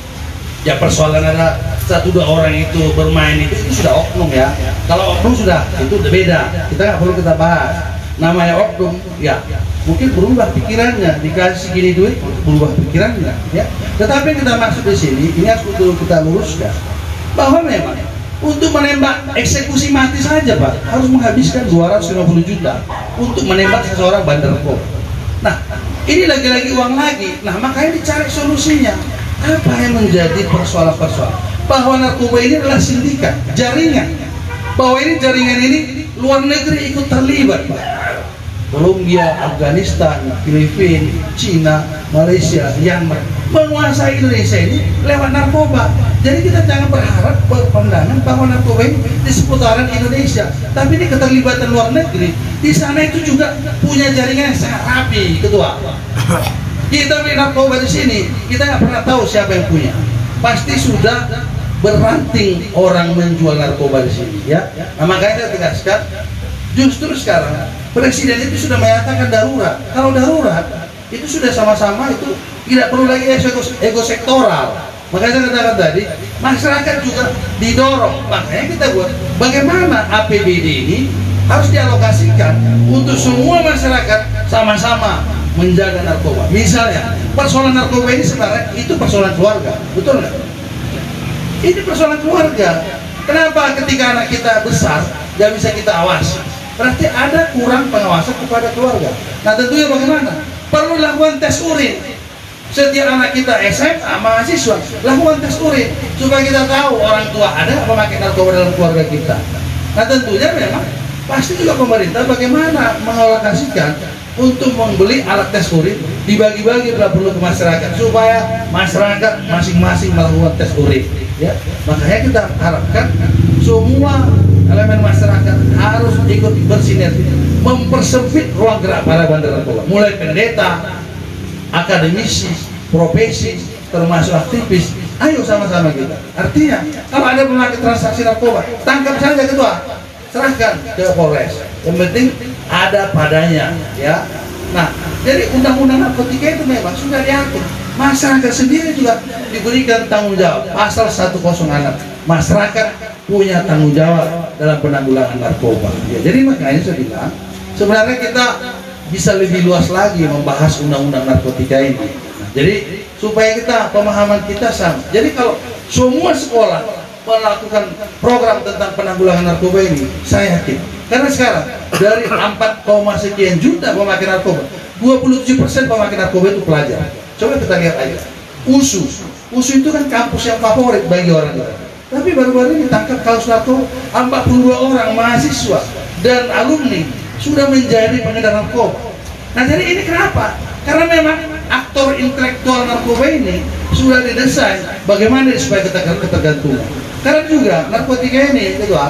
Ya persoalan ada 1-2 orang itu bermain itu sudah oknum ya. Kalau oknum sudah itu beda. Kita nggak perlu kita bahas. Namanya oknum ya mungkin berubah pikirannya, dikasih segini duit berubah pikirannya ya. Tetapi kita masuk di sini ini harus betul kita luruskan bahwa memang untuk menembak eksekusi mati saja Pak harus menghabiskan 250 juta untuk menembak seseorang bandar narkoba. Nah ini lagi-lagi uang lagi. Nah makanya dicari solusinya. Apa yang menjadi persoalan-persoalan bahwa narkoba ini adalah sindikat, jaringan, bahwa ini jaringan ini luar negeri ikut terlibat Pak. Kolombia, Afghanistan, Filipina, Cina, Malaysia, Myanmar menguasai Indonesia ini lewat narkoba. Jadi kita jangan berharap berpandangan bahwa narkoba ini di seputaran Indonesia, tapi ini keterlibatan luar negeri. Di sana itu juga punya jaringan yang sangat rapi, Ketua. Kita beli narkoba di sini, kita nggak pernah tahu siapa yang punya. Pasti sudah beranting orang menjual narkoba di sini, ya. Nah, makanya saya tegaskan, justru sekarang Presiden itu sudah menyatakan darurat. Kalau darurat itu sudah sama-sama itu tidak perlu lagi ego sektoral. Makanya saya katakan tadi masyarakat juga didorong. Makanya kita buat bagaimana APBD ini harus dialokasikan untuk semua masyarakat sama-sama menjaga narkoba. Misalnya persoalan narkoba ini sebenarnya itu persoalan keluarga, betul nggak? Ini persoalan keluarga. Kenapa ketika anak kita besar nggak bisa kita awasi? Berarti ada kurang pengawasan kepada keluarga. Nah tentunya bagaimana? Perlu lakukan tes urin. Setiap anak kita SMA, mahasiswa, lakukan tes urin supaya kita tahu orang tua ada apa pakai narkoba dalam keluarga kita. Nah tentunya memang pasti juga pemerintah bagaimana mengalokasikan untuk membeli alat tes urin, dibagi-bagi bila perlu ke masyarakat supaya masyarakat masing-masing melakukan tes urin. Ya, makanya kita harapkan semua elemen masyarakat harus ikut bersinergi, mempersempit ruang gerak para bandar narkoba, mulai pendeta, akademisi, profesi, termasuk aktivis. Ayo sama-sama kita. Artinya, kalau ada pemakai transaksi narkoba, tangkap saja Ketua, serahkan ke Polres. Yang penting ada padanya, ya. Nah, jadi undang-undang narkotika itu memang sudah diatur. Masyarakat sendiri juga diberikan tanggung jawab. Pasal 106, masyarakat punya tanggung jawab dalam penanggulangan narkoba. Ya, jadi makanya saya bilang, sebenarnya kita bisa lebih luas lagi membahas undang-undang narkotika ini. Nah, jadi supaya kita pemahaman kita sama. Jadi kalau semua sekolah melakukan program tentang penanggulangan narkoba ini, saya yakin. Karena sekarang dari 4, sekian juta pemakai narkoba, 27% pemakai narkoba itu pelajar. Coba kita lihat aja. USU itu kan kampus yang favorit bagi orang lain. Tapi baru-baru ini ditangkap kasus narkoba 42 orang mahasiswa dan alumni sudah menjadi pengedar narkoba. Nah jadi ini kenapa? Karena memang aktor intelektual narkoba ini sudah didesain bagaimana supaya kita ketergantungan. Karena juga narkotika ini, Ketua,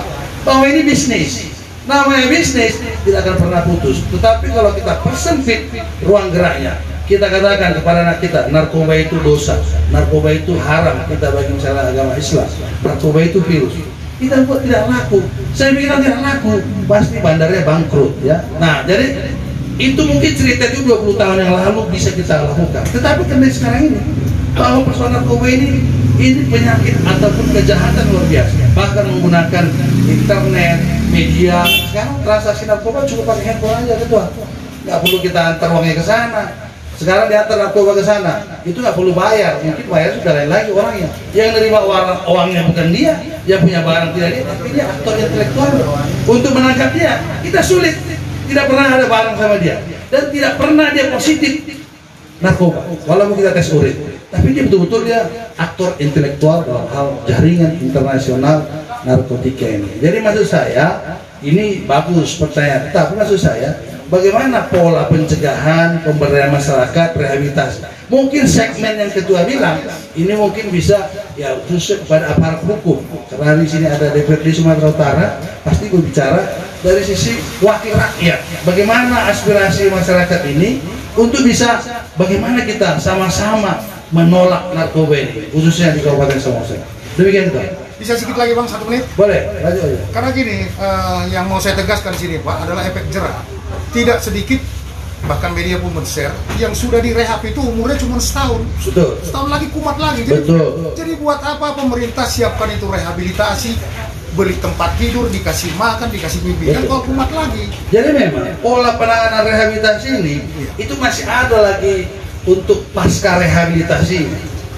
bahwa ini bisnis. Namanya bisnis tidak akan pernah putus. Tetapi kalau kita persempit ruang geraknya, kita katakan kepada anak kita, narkoba itu dosa, narkoba itu haram kita bagi misalnya agama Islam, narkoba itu virus, kita buat tidak laku. Saya bilang tidak laku, pasti bandarnya bangkrut ya. Nah, jadi itu mungkin cerita itu 20 tahun yang lalu bisa kita lakukan. Tetapi karena sekarang ini bahwa persoalan narkoba ini penyakit ataupun kejahatan luar biasa. Bahkan menggunakan internet, media. Sekarang transaksi narkoba cukup pakai handphone aja, ketua. Nggak perlu kita antar uangnya ke sana. Sekarang diantar narkoba ke sana, itu nggak perlu bayar. Mungkin bayar sudah lain lagi orangnya. Yang nerima uangnya bukan dia, yang punya barang tidak dia, tapi dia aktor intelektual. Untuk menangkap dia, kita sulit. Tidak pernah ada barang sama dia, dan tidak pernah dia positif narkoba. Walaupun kita tes urin, tapi dia betul-betul dia aktor intelektual dalam hal jaringan internasional narkotika ini. Jadi maksud saya ini bagus pertanyaan, tapi maksud saya bagaimana pola pencegahan, pemberdayaan masyarakat, rehabilitasi. Mungkin segmen yang ketua bilang ini mungkin bisa ya khusus kepada aparat hukum. Karena di sini ada DPRD Sumatera Utara, pasti gue bicara dari sisi wakil rakyat. Bagaimana aspirasi masyarakat ini untuk bisa bagaimana kita sama-sama menolak narkoba ini, khususnya di Kabupaten Samosir. Demikian itu. Bisa sedikit lagi Bang, 1 menit? Boleh, lanjut aja. Karena gini, yang mau saya tegaskan di sini Pak adalah efek jerah. Tidak sedikit, bahkan media pun men-share, yang sudah direhab itu umurnya cuma setahun. Betul. Setahun lagi kumat lagi. Jadi, Betul. Jadi buat apa pemerintah siapkan itu rehabilitasi, beli tempat tidur, dikasih makan, dikasih bimbingan, kalau kumat lagi. Jadi memang pola penanganan rehabilitasi ini itu masih ada lagi untuk pasca rehabilitasi.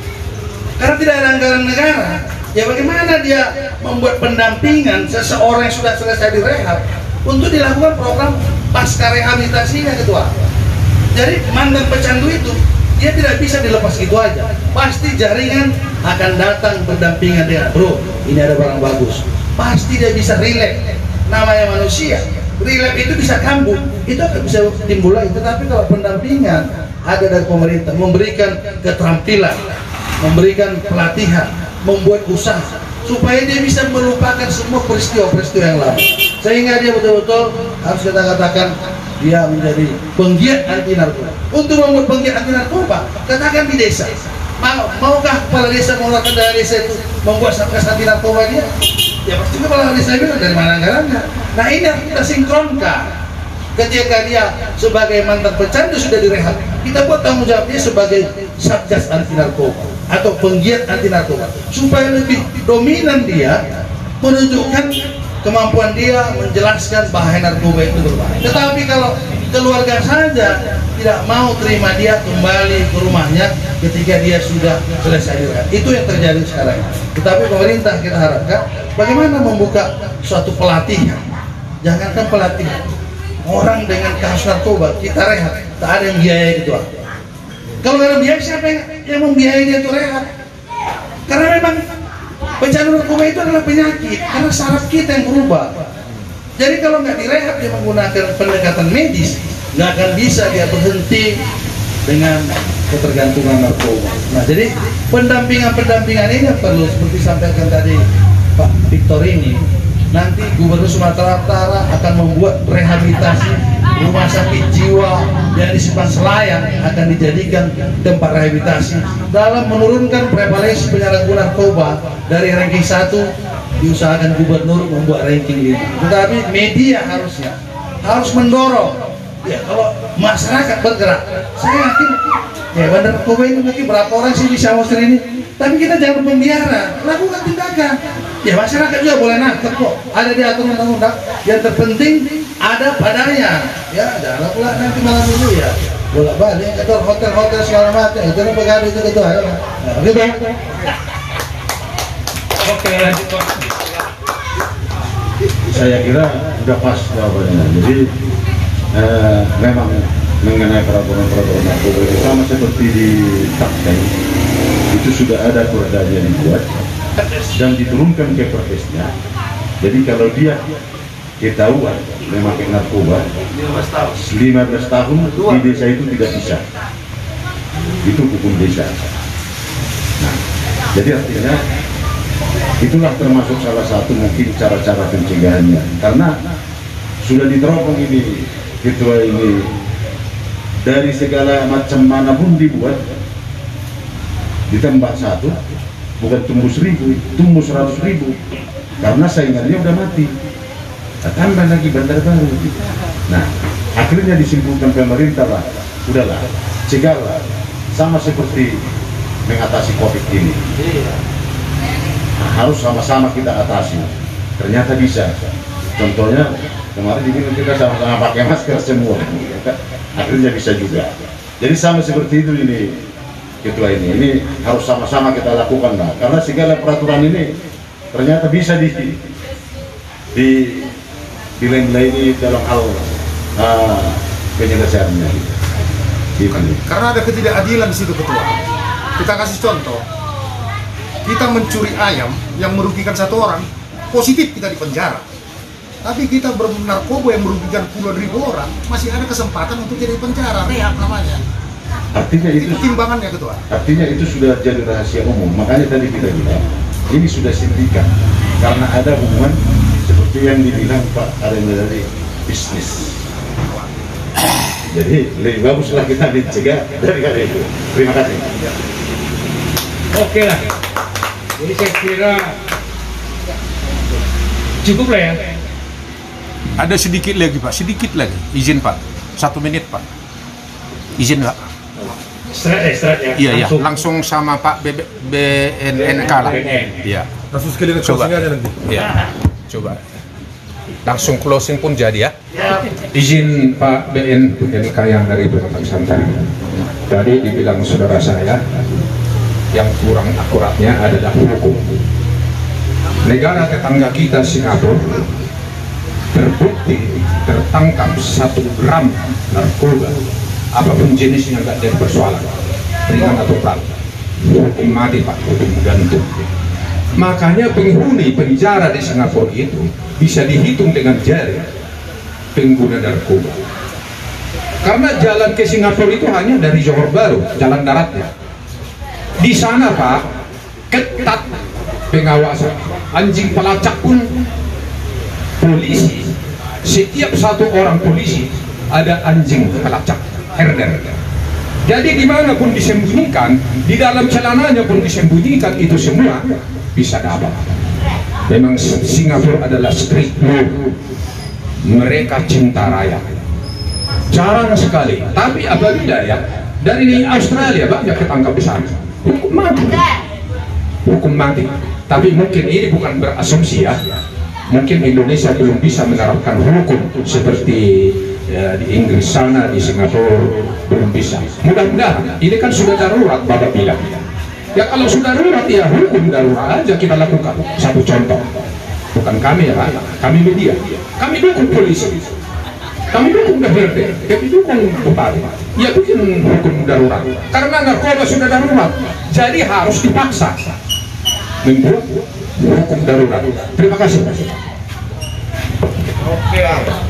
Karena tidak ada anggaran negara. Ya bagaimana dia membuat pendampingan seseorang yang sudah selesai direhab untuk dilakukan program pasca rehabilitasinya, ketua. Jadi mantan pecandu itu dia tidak bisa dilepas gitu aja. Pasti jaringan akan datang berdampingan dengan, bro, ini ada barang bagus. Pasti dia bisa relate. Namanya manusia, relate itu bisa kambuh, itu akan bisa timbul lagi. Tetapi kalau pendampingan ada dari pemerintah, memberikan keterampilan, memberikan pelatihan, membuat usaha supaya dia bisa melupakan semua peristiwa-peristiwa yang lama, sehingga dia betul-betul harus kita katakan dia menjadi penggiat anti narkoba. Untuk membuat penggiat anti narkoba, katakan di desa, maukah kepala desa mengeluarkan dari desa itu membuat satgas anti narkoba dia? Ya pasti kepala desa bilang dari mana anggarannya. Nah ini harus kita sinkronkan. Ketika dia sebagai mantan pecandu sudah direhab, kita buat tanggung jawab dia sebagai satgas anti narkoba atau penggiat anti narkoba, supaya lebih dominan dia menunjukkan kemampuan dia menjelaskan bahaya narkoba itu berbahaya. Tetapi kalau keluarga saja tidak mau terima dia kembali ke rumahnya ketika dia sudah selesai direhab, itu yang terjadi sekarang. Tetapi pemerintah kita harapkan bagaimana membuka suatu pelatihan. Jangankan pelatihan, orang dengan kasus narkoba kita rehab, tak ada yang biaya gitu. Kalau nggak ada biaya, siapa yang membiayai dia itu rehab? Karena memang pecandu narkoba itu adalah penyakit, karena saraf kita yang berubah. Jadi kalau nggak direhab, dia menggunakan pendekatan medis, nggak akan bisa dia berhenti dengan ketergantungan narkoba. Nah, jadi pendampingan ini yang perlu, seperti sampaikan tadi Pak Victor ini. Nanti Gubernur Sumatera Utara akan membuat rehabilitasi rumah sakit jiwa yang di Simpang Selayang akan dijadikan tempat rehabilitasi dalam menurunkan prevalensi penyalahgunaan narkoba dari ranking 1. Diusahakan Gubernur membuat ranking 5. Tetapi media harus mendorong. Ya, kalau masyarakat bergerak, saya yakin ya bandar narkoba ini mungkin berapa orang sih di Samosir ini, tapi kita jangan membiarkan, lakukan tindakan. Ya masyarakat juga boleh nangkep kok, ada diatur undang-undang. Yang terpenting ada padanya. Ya jangan pula nanti malam itu ya bolak-balik ke hotel-hotel segala macam. Itu kan begadang itu ketua ya. Nah, gitu. Oke, lanjut Pak. Saya kira sudah pas jawabannya. Jadi memang mengenai peraturan-peraturan narkoba itu sama seperti di Takten, itu sudah ada perdanya dibuat dan diturunkan ke Perkesnya. Jadi kalau dia ketahuan memakai narkoba 15 tahun di desa itu tidak bisa, itu hukum desa. Nah, jadi artinya Itulah termasuk salah satu mungkin cara-cara pencegahannya, karena sudah diteropong ini ketua ini dari segala macam manapun dibuat, ditembak satu bukan tumbuh 1000, tumbuh 100.000 karena saingannya udah mati. Nah, tambah lagi bandar baru. Nah, akhirnya disimpulkan pemerintah lah, udahlah, cegahlah, sama seperti mengatasi COVID ini. Nah, harus sama-sama kita atasi. Ternyata bisa. Contohnya kemarin ini kita sama-sama pakai masker semua. Akhirnya bisa juga. Jadi sama seperti itu ini ketua ini harus sama-sama kita lakukan lah. Karena segala peraturan ini ternyata bisa dinilai dalam hal penyelesaiannya. Gitu. Karena ada ketidakadilan di situ ketua. Kita kasih contoh. Kita mencuri ayam yang merugikan satu orang, positif kita di penjara. Tapi kita bernarkoba yang merugikan puluhan ribu orang, masih ada kesempatan untuk jadi penjara, rehab namanya. Artinya itu timbangannya ketua. Artinya itu sudah jadi rahasia umum. Makanya tadi kita bilang ini sudah sindikat karena ada hubungan seperti yang dibilang Pak Arena dari bisnis. Jadi lebih baguslah kita dicegah daripada itu. Terima kasih. Oke lah. Jadi saya kira cukup lah ya. Ada sedikit lagi Pak, sedikit lagi. Izin Pak, 1 menit Pak. Izin Pak. Strat ya. Iya, langsung sama Pak BNNK lah. Iya. Langsung sekali closing aja nanti. Iya. Coba. Langsung closing pun jadi ya. Izin Pak BNNK yang dari Batam Santai. Tadi dibilang saudara saya, yang kurang akuratnya adalah hukum. Negara tetangga kita Singapura terbukti tertangkap 1 gram narkoba, apapun jenisnya nggak ada persoalan, ringan atau berat, hukum mati Pak, hukum gantung. Makanya penghuni penjara di Singapura itu bisa dihitung dengan jari pengguna narkoba. Karena jalan ke Singapura itu hanya dari Johor Bahru, jalan daratnya. Di sana Pak, ketat pengawasan, anjing pelacak pun polisi, setiap 1 orang polisi ada anjing pelacak, herder. Jadi dimanapun disembunyikan, di dalam celananya pun disembunyikan, itu semua bisa dapat. Memang Singapura adalah street law, mereka cinta raya, jarang sekali. Tapi apabila ya dari Australia banyak ketangkap di sana, hukum mati, hukum mati. Tapi mungkin ini bukan berasumsi ya, mungkin Indonesia belum bisa menerapkan hukum seperti di Inggris sana, di Singapura belum bisa. Mudah-mudahan ini kan sudah darurat Bapak bilang ya, kalau sudah darurat ya hukum darurat aja kita lakukan. Satu contoh, bukan kami ya Pak, kami media, kami dukung polisi, kami dukung DPRD, kami dukung bupati, ya bikin hukum darurat karena narkoba sudah darurat, jadi harus dipaksa membuat hukum darurat. Terima kasih. Oke.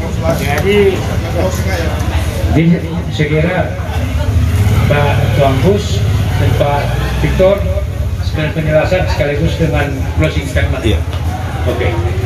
Jadi saya kira Pak Tuangus dan Pak Victor dengan penjelasan sekaligus dengan closing statement. Iya. Oke.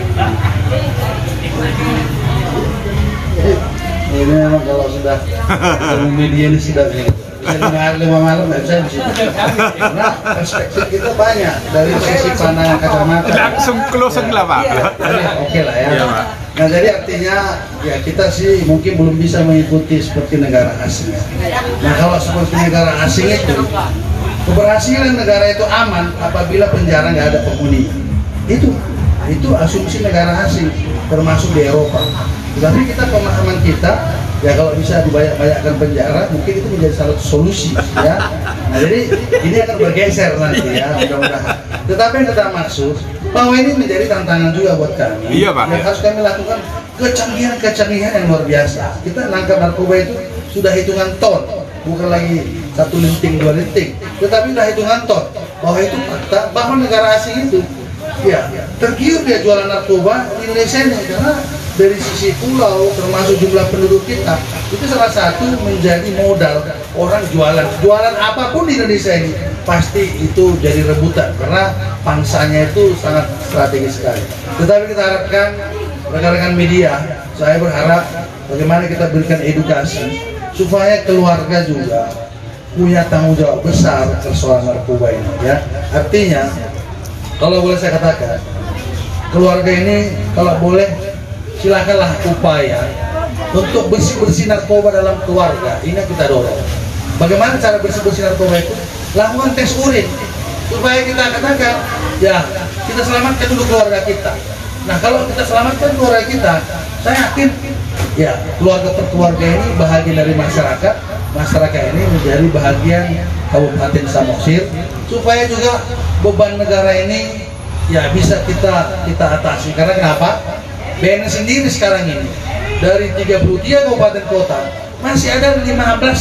Ini memang kalau sudah media ini sudah bisa 5 malam nggak bisa di sini. Karena perspektif kita banyak dari sisi pandangan kacamata. Langsung closing lah Pak. Oke lah ya. Iya, Pak. Nah jadi artinya ya kita sih mungkin belum bisa mengikuti seperti negara asing. Nah kalau seperti negara asing itu keberhasilan negara itu aman apabila penjara nggak ada penghuni. Itu asumsi negara asing termasuk di Eropa. Tapi kita pemahaman kita ya kalau bisa dibanyak-banyakkan penjara mungkin itu menjadi salah satu solusi ya. Nah jadi ini akan bergeser nanti ya mudah-mudahan. Tetapi yang kita maksud bahwa ini menjadi tantangan juga buat kami. Iya Pak. Yang harus kami lakukan kecanggihan yang luar biasa. Kita nangkap narkoba itu sudah hitungan ton, bukan lagi 1 linting 2 linting, tetapi sudah hitungan ton. Bahwa itu fakta bahwa negara asing itu ya tergiur dia jualan narkoba di Indonesia ini karena dari sisi pulau termasuk jumlah penduduk kita itu salah satu menjadi modal orang jualan apapun di Indonesia ini pasti itu jadi rebutan karena pangsanya itu sangat strategis sekali. Tetapi kita harapkan rekan-rekan media, saya berharap bagaimana kita berikan edukasi supaya keluarga juga punya tanggung jawab besar persoalan narkoba ini ya. Artinya kalau boleh saya katakan, keluarga ini kalau boleh silakanlah upaya untuk bersih-bersih narkoba dalam keluarga. Ini yang kita dorong. Bagaimana cara bersih-bersih narkoba itu? Lakukan tes urin supaya kita katakan ya kita selamatkan dulu keluarga kita. Nah kalau kita selamatkan keluarga kita, saya yakin ya keluarga per keluarga ini bahagian dari masyarakat. Masyarakat ini menjadi bahagian Kabupaten Samosir supaya juga beban negara ini ya bisa kita atasi. Karena kenapa? BNN sendiri sekarang ini dari 33 kabupaten kota masih ada 15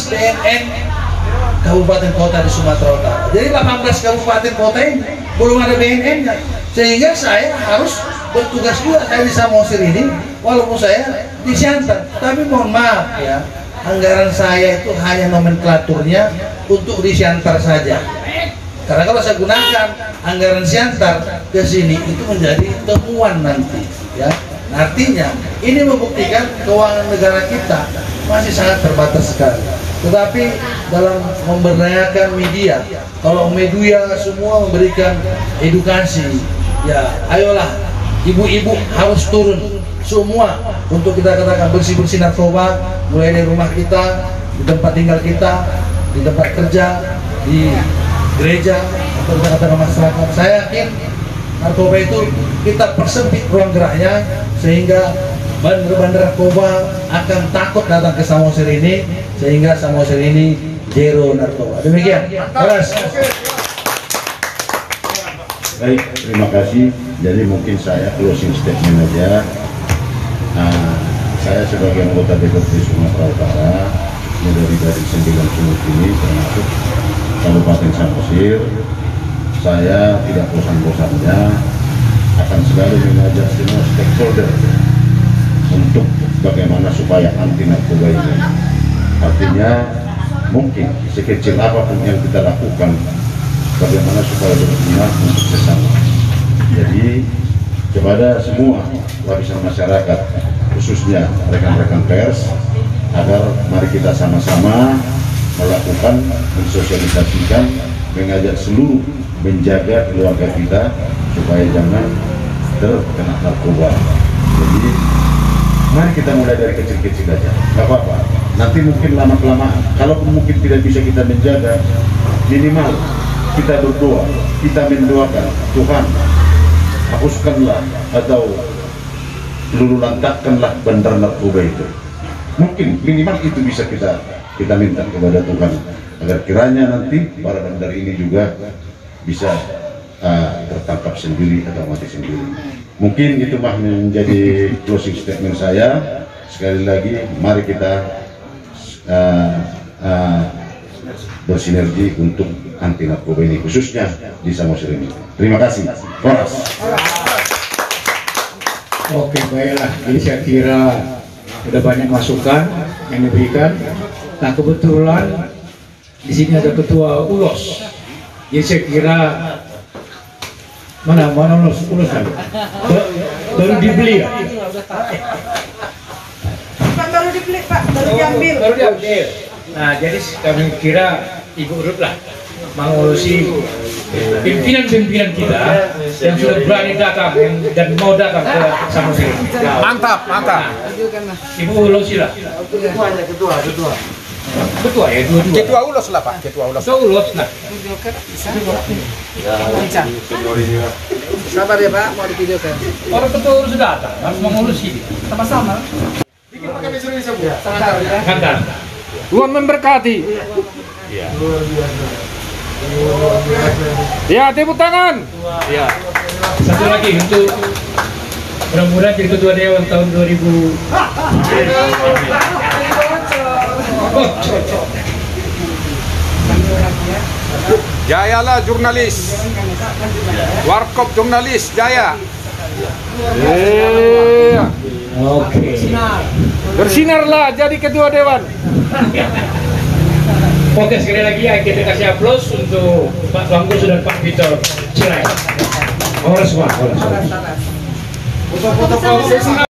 BNN kabupaten kota di Sumatera Utara. Jadi 18 kabupaten kota ini belum ada BNN-nya. Sehingga saya harus bertugas juga saya di Samosir ini walaupun saya di Siantar. Tapi mohon maaf ya, anggaran saya itu hanya nomenklaturnya untuk di Siantar saja. Karena kalau saya gunakan anggaran Siantar ke sini itu menjadi temuan nanti ya. Artinya ini membuktikan keuangan negara kita masih sangat terbatas sekali. Tetapi dalam memberdayakan media, kalau media semua memberikan edukasi, ya ayolah ibu-ibu harus turun semua untuk kita katakan bersih-bersih narkoba, mulai dari rumah kita, di tempat tinggal kita, di tempat kerja, di gereja, atau kita katakan masyarakat. Saya yakin narkoba itu kita persempit ruang geraknya sehingga bandar-bandar narkoba akan takut datang ke Samosir ini, sehingga Samosir ini zero narkoba. Demikian. Terus. Baik, terima kasih. Jadi mungkin saya closing statement aja. Saya sebagai anggota DPRD Sumatera Utara dari 9 sumut ini termasuk Kabupaten Samosir, saya tidak bosan-bosannya akan selalu mengajak semua stakeholder untuk bagaimana supaya anti narkoba ini. Artinya mungkin sekecil apapun yang kita lakukan, bagaimana supaya benar-benar untuk sesama. Jadi kepada semua lapisan masyarakat, khususnya rekan-rekan pers, agar mari kita sama-sama melakukan, mensosialisasikan, mengajak seluruh menjaga keluarga kita supaya jangan terkena narkoba. Jadi mari kita mulai dari kecil-kecil aja, nggak apa-apa. Nanti mungkin lama-kelamaan, kalau mungkin tidak bisa kita menjaga, minimal kita berdoa, kita mendoakan Tuhan, hapuskanlah atau lulu lantakkanlah bandar narkoba itu. Mungkin minimal itu bisa kita minta kepada Tuhan agar kiranya nanti para bandar ini juga bisa tertangkap sendiri atau mati sendiri. Mungkin itu mah menjadi closing statement saya. Sekali lagi mari kita bersinergi untuk anti narkoba ini, khususnya di Samosir ini. Terima kasih. Koras. Oke, baiklah. Jadi saya kira sudah banyak masukan yang diberikan. Nah, kebetulan di sini ada ketua ULOS. Jadi saya kira mana ULOS baru dibeli ya? Baru dibeli Pak, baru diambil. Baru diambil. Nah, jadi kami kira Ibu Ruth lah mengurusi pimpinan-pimpinan kita yang sudah berani datang dan mau datang ke Samosir. Mantap, mantap. Ibu Ulosi lah. Ketua ya, dua-dua. Ketua ULOS lah Pak, ketua ULOS. Ketua Ulos lah. Sabar ya Pak, mau divideokan. Orang ketua Ulos sudah datang, harus mengurusi. Sama-sama. Kantor. Tuhan memberkati. Ya, tepuk tangan. Ya. Satu lagi untuk mudah-mudahan jadi ketua dewan tahun 2000. Jayalah jurnalis. Warkop jurnalis, jaya. Oke. Bersinarlah jadi ketua dewan. Oke, sekali lagi ya kita kasih aplaus untuk Pak Bangkus dan Pak Victor Silain. Orang semua.